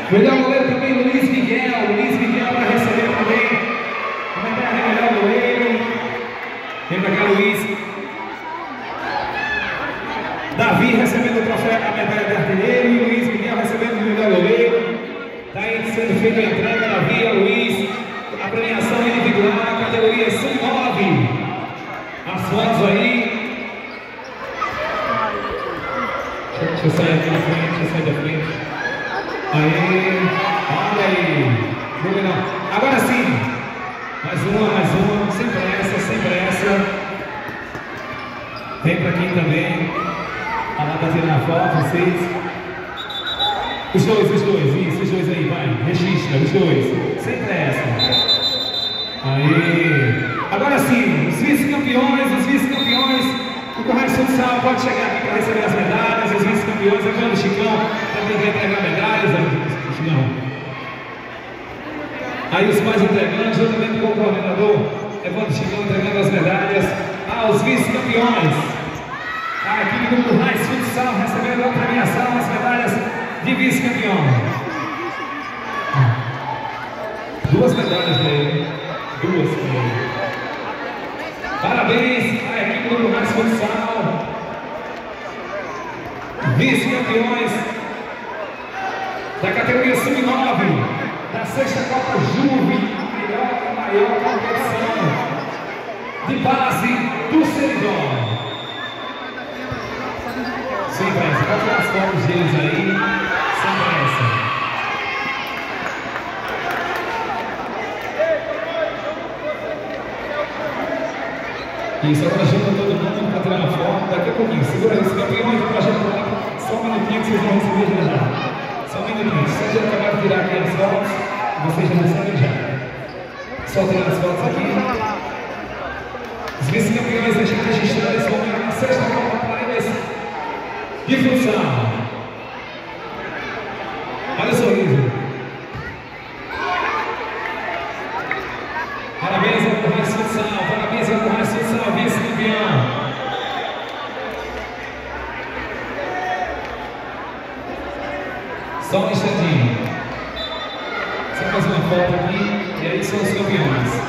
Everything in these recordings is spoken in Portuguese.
Melhor goleiro também, Luiz Miguel. Luiz Miguel para receber também. Homenagem ao melhor goleiro. Vem pra cá, Luiz. Davi recebendo o troféu, a medalha de artilheiro. E Luiz Miguel recebendo o melhor goleiro. Está aí sendo feita a entrega, Davi a Luiz. A premiação individual, categoria sub-9. As fotos aí. Deixa eu sair aqui na frente, deixa eu sair da frente. Aí, olha aí. Agora sim. Mais uma, sem pressa, sem pressa. Vem pra aqui também. Tá lá pra tirar a foto, vocês. Os dois, isso, os dois aí, vai. Registra, os dois. Sem pressa. Aí. Agora sim, os vice-campeões. O Correio Futsal pode chegar aqui para receber as medalhas. Os vice-campeões, agora o Chicão também vai entregar medalhas. Chicão. Aí os pais entregando, juntamente com o coordenador Evandro Chicão entregando as medalhas aos vice-campeões. A equipe do Correio Futsal recebendo a premiação, as medalhas de vice-campeão. Duas medalhas para ele. Duas para ele. Parabéns à equipe do Correio Futsal. Vice-campeões da categoria sub-9 da sexta Copa Juve, a maior competição de base do Seridó. Sem pressa, pode tirar as fotos deles aí, sem pressa. Isso, agora junta todo mundo para tirar uma foto daqui a pouquinho. Segura aí, os campeões do projeto lá, só um minutinho que vocês vão receber já. Só um minutinho, vocês já acabaram de tirar aqui as fotos, vocês já recebem já. Só tirar as fotos aqui. Os vice-campeões deixam registrado esse momento na sexta Copa Paraibas de futsal. Olha o sorriso. Parabéns ao Correio Futsal, parabéns ao Correio Futsal, vice-campeão. Só um instantinho. Só mais uma foto aqui, e aí são os campeões.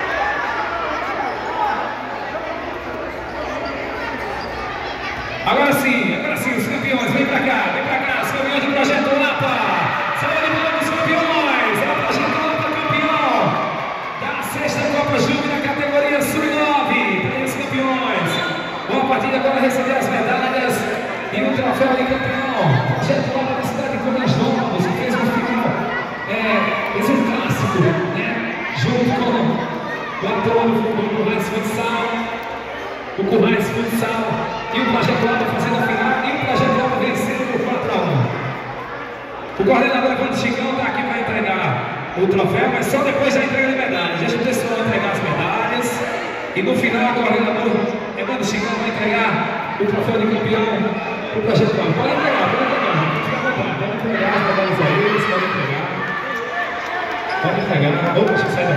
Agora sim, os campeões, vem pra cá, os campeões do Projeto Lapa. Salve de palmas, os campeões, é o Projeto Lapa campeão da sexta Copa Juve na categoria sub-9. Para os campeões, boa partida agora receber as medalhas e o troféu de campeão. Projeto Lapa da cidade de Comas Novos, que fez um final, fez um clássico, né? Junto com o ator do Correio Futsal, o Correio Futsal. E o Projeto Lapa fazendo a final e o Projeto Lapa vencendo por 4-1. O coordenador Evandro Chicão está aqui para entregar o troféu, mas só depois da entrega de medalhas. Deixa o pessoal entregar as medalhas e no final o coordenador Evandro Chicão vai entregar o troféu de campeão para o Projeto Lapa. Pode entregar, fica à vontade, pode entregar as medalhas a eles, pode entregar. Opa, deixa eu sair da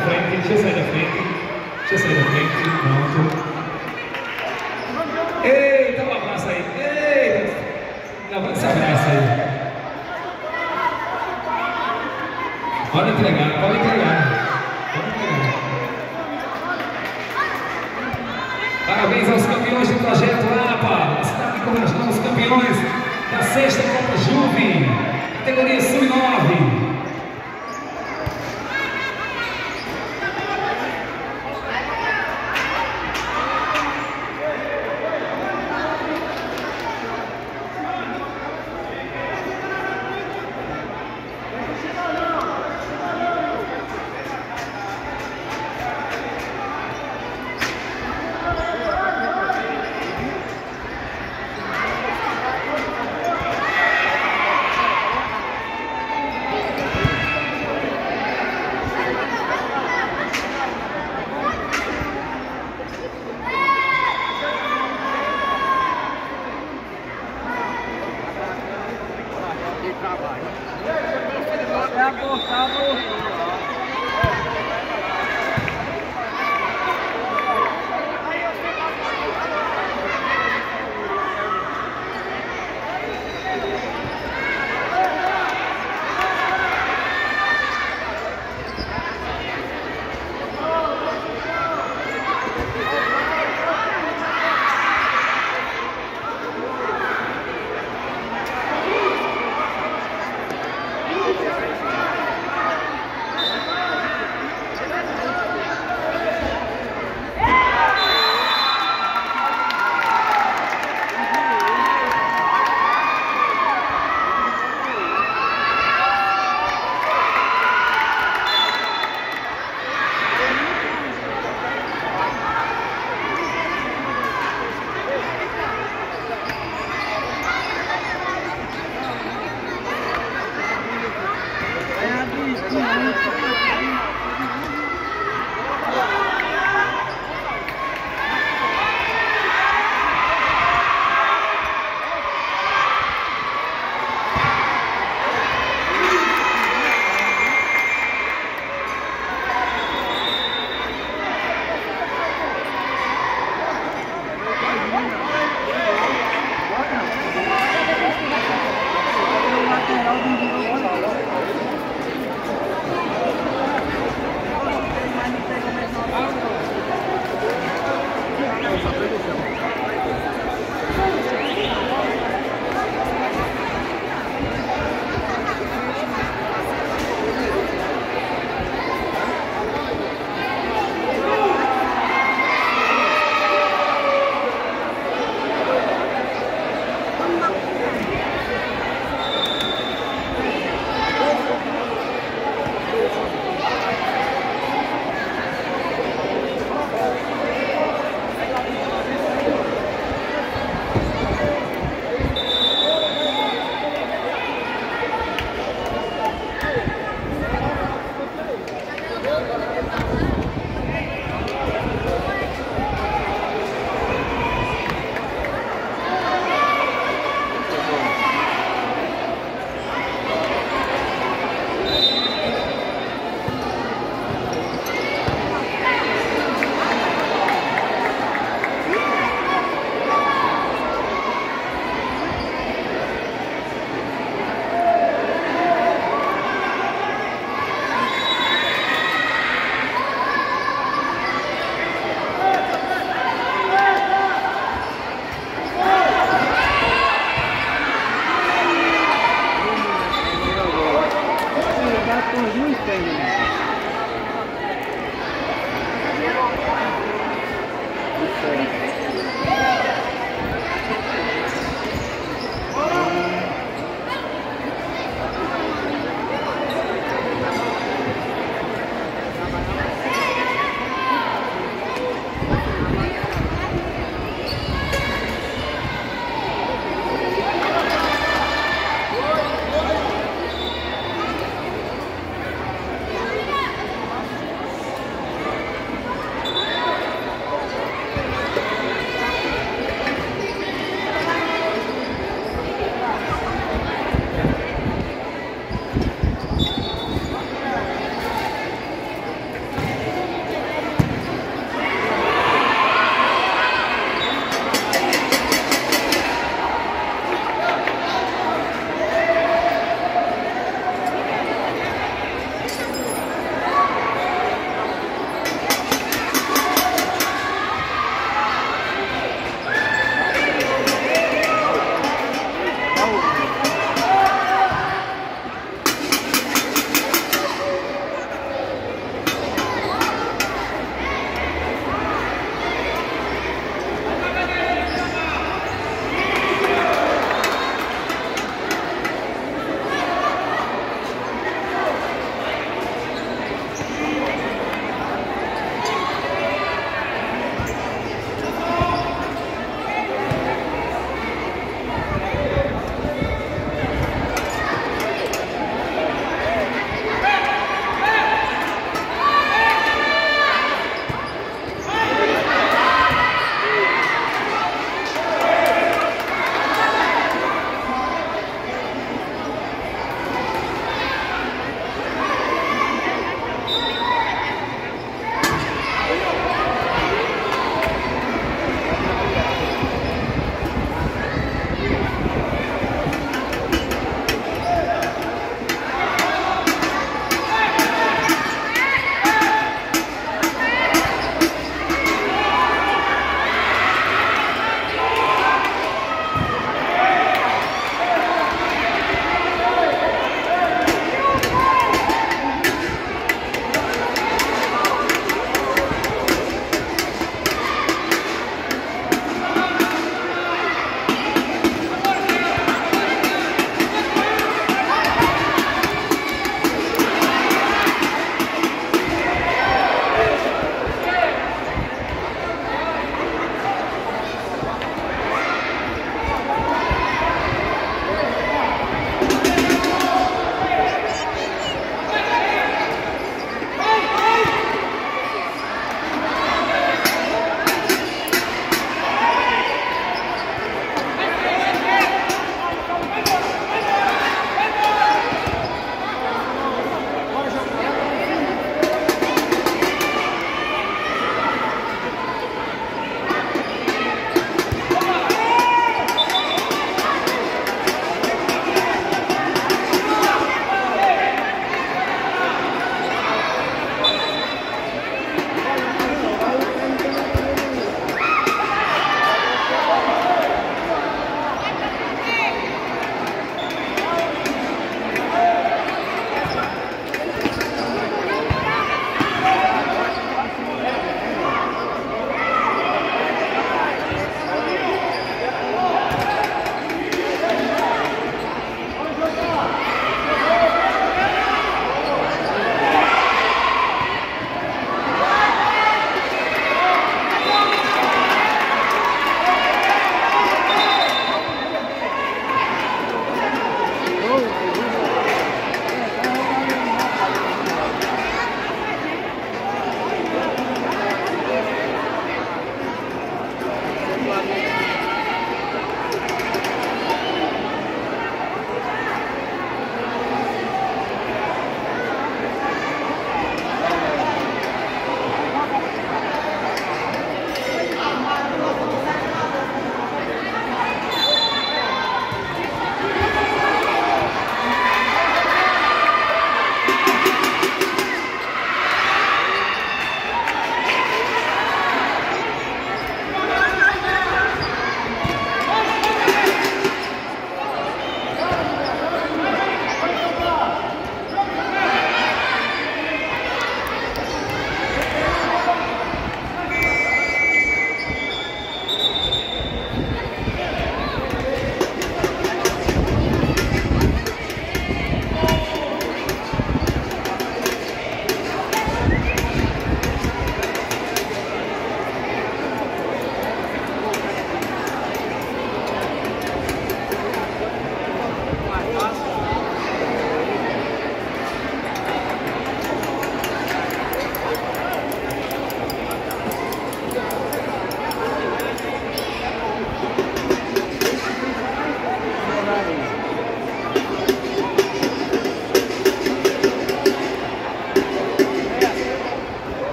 frente, pronto. Eita, um abraço aí. Eita. Não, esse abraço aí. Pode entregar. Parabéns aos campeões do Projeto Lapa, a cidade de Comas Novos, os campeões da sexta Copa Juve, categoria sub-9.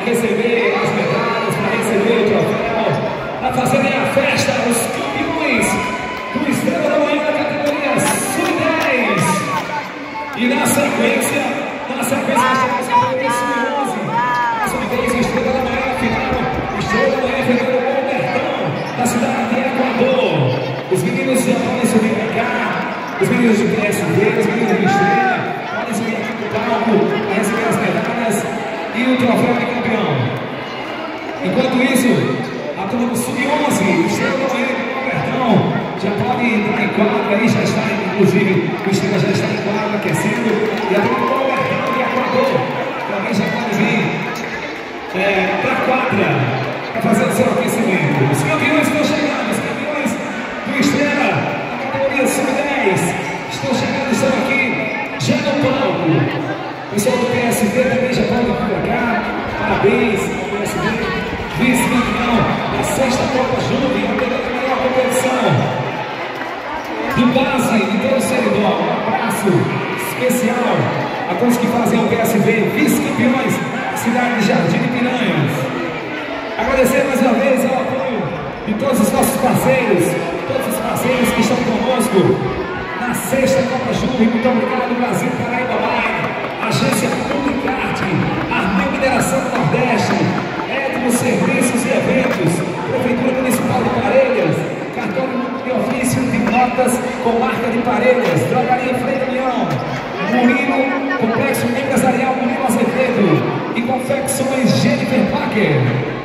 receber as medalhas, para receber o troféu, para fazerem a festa, os campeões do Estrela da Manhã da categoria Sub-10. E na sequência, nós temos a categoria Sub-11. Mais uma vez, o Estrela da Manhã final, o Estrela da Manhã enfrentando o Albertão, da cidade de Equador. Os meninos já podem subir para cá, os meninos do PSV, os meninos do Estrela, podem subir aqui para o palco para receber as medalhas e o troféu de campeão. Enquanto isso, a turma do Sub-11, o Estrela da Manhã do Albertão, já pode entrar em quadra aí, já está, inclusive, o Estrela já está em quadra, aquecendo, e a turma do Albertão de Equador também já pode vir para a quadra, para fazer o seu aquecimento. Os campeões estão chegando, os campeões do Estrela, da categoria Sub-10, estão chegando, estão aqui, já no palco. O pessoal do PSV também já pode vir para cá, parabéns ao PSV, vice-campeão da 6ª Copa Júnior, a maior competição de base de todo o Seridó. Um abraço especial a todos que fazem o PSV, vice-campeões da cidade de Jardim de Piranhas. Agradecer mais uma vez ao apoio de todos os nossos parceiros, todos os parceiros que estão conosco na 6ª Copa Júnior. Muito obrigado, Brasil Paraíba Line, Agência Publicarte, Armeu Mineração do Nordeste, Etno Serviços e Eventos, Prefeitura Municipal de Parelhas, Cartório de Ofício de Notas com marca de Parelhas, Drogaria Frei Damião, Murilo, Complexo Empresarial Murilo Azevedo e Confecções Jennifer Packer.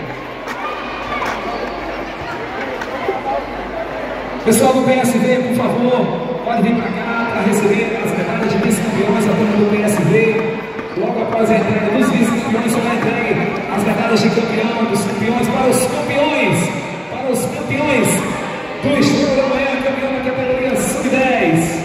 Pessoal do PSV, por favor, pode vir para cá para receber as medalhas de vice-campeões, a turma do PSV. Logo após a entrega dos vice-campeões, será entregue as medalhas de campeão, dos campeões para os campeões, do Estrela da Manhã, campeão da categoria Sub-10.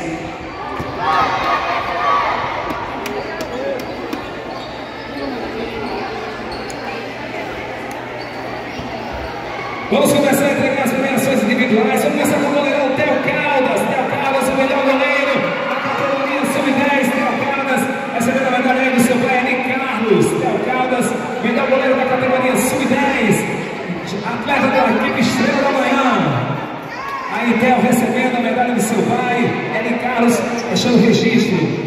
Vamos começar a entregar as premiações individuais. Vamos começar com o goleirão Theo Caldas. Theo Caldas, o melhor goleiro da categoria Sub-10. Theo Caldas, recebendo a medalha do seu pai, Henrique Carlos. Theo Caldas, melhor goleiro da categoria Sub-10. Atleta da equipe Estrela da Manhã. Aí Theo recebendo a medalha do seu pai, Henrique Carlos, deixando o registro.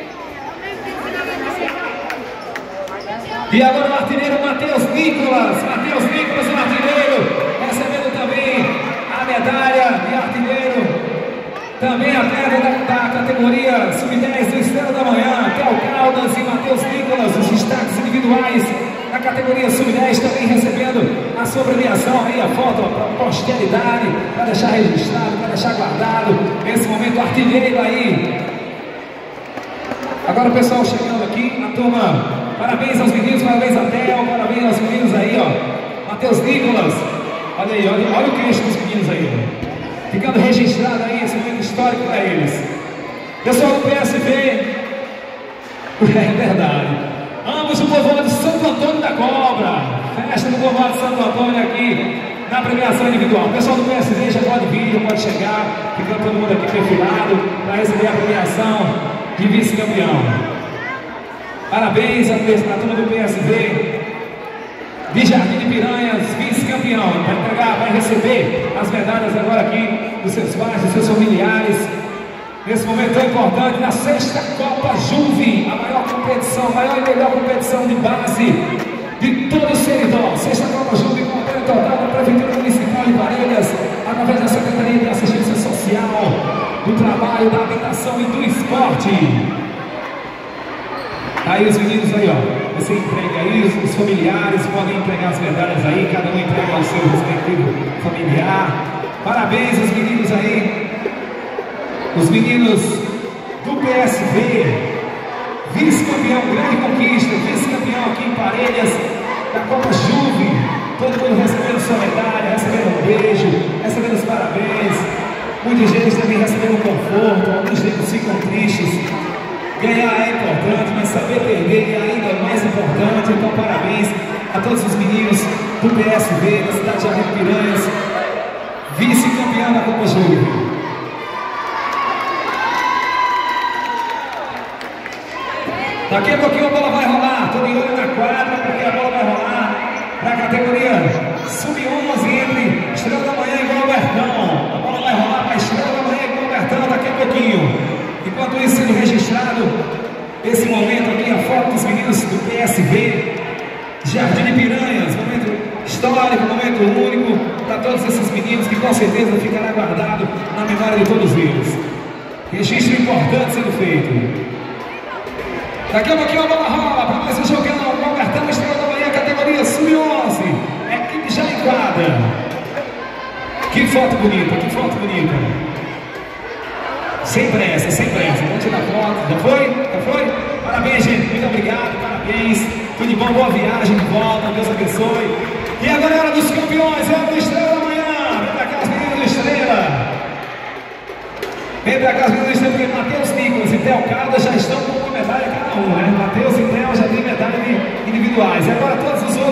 E agora o artilheiro Matheus Nicolas. Matheus Nicolas, o artilheiro, recebendo também a medalha de artilheiro. Também atleta da categoria Sub-10 do Estrela da Manhã, Theo Caldas e Matheus Nicolas, os destaques individuais da categoria Sub-10, também recebendo a sua premiação aí, a foto para a posteridade, para deixar registrado, para deixar guardado. Nesse momento, artilheiro aí. Agora o pessoal chegando aqui, a turma. Parabéns aos meninos, parabéns a Theo, parabéns aos meninos aí, ó. Matheus Nicolas, olha aí, olha o queixo dos meninos aí, ó. Ficando registrado aí esse momento histórico para eles. Pessoal do PSV, é verdade. Ambos o povoado de Santo Antônio da Cobra. Festa do povoado de Santo Antônio aqui na premiação individual. O pessoal do PSV já pode vir, já pode chegar, ficando todo mundo aqui perfilado para receber a premiação de vice-campeão. Parabéns à turma do PSV de Jardim de Piranhas, vice-campeão. Vai entregar, vai receber as medalhas agora aqui dos seus pais, dos seus familiares. Nesse momento tão importante, na 6ª Copa Juve, a maior competição, a maior e melhor competição de base de todo o Seridó. 6ª Copa Juve, com apoio total da Prefeitura Municipal de Parelhas, através da Secretaria de Assistência Social, do Trabalho, da Habitação e do Esporte. Aí os meninos aí, ó, você entrega aí, os familiares podem entregar as medalhas aí, cada um entrega ao seu respectivo familiar. Parabéns aos meninos aí, os meninos do PSV, vice-campeão, grande conquista, vice-campeão aqui em Parelhas, da Copa Juve, todo mundo recebendo sua medalha, recebendo um beijo, recebendo os parabéns, muitos deles também recebendo conforto, alguns deles ficam tristes. Ganhar é importante, mas saber perder é ainda mais importante. Então, parabéns a todos os meninos do PSV, da cidade de Jardim de Piranhas, vice-campeão da Copa Júnior. Daqui a pouquinho a bola vai rolar. Tô de olho na quadra, porque a bola vai rolar para a categoria Sub-11 entre Estrela da Manhã e Galbertão. A bola vai rolar para Estrela da Manhã e Galbertão daqui a pouquinho. Enquanto isso sendo registrado, esse momento aqui, a foto dos meninos do PSV, Jardim de Piranhas, momento histórico, momento único para todos esses meninos que com certeza ficará guardado na memória de todos eles. Registro importante sendo feito. Daqui a pouquinho a bola rola para mais um jogão. Galbertão, Estrela da Manhã, categoria Sub-11. Equipe já em quadra. Que foto bonita, que foto bonita. Sem pressa, sem pressa. Vamos tirar foto. Já foi? Já foi? Parabéns, gente. Muito obrigado, parabéns. Tudo de bom, boa viagem de volta. Deus abençoe. E a galera dos campeões, é do Estrela da Manhã. Vem pra cá, os meninos do Estrela. Vem pra cá, os meninos do Estrela, porque Matheus Nicolas e Theo Caldas já estão com uma medalha cada um, né? Matheus e Theo já têm medalha individuais. E agora todos os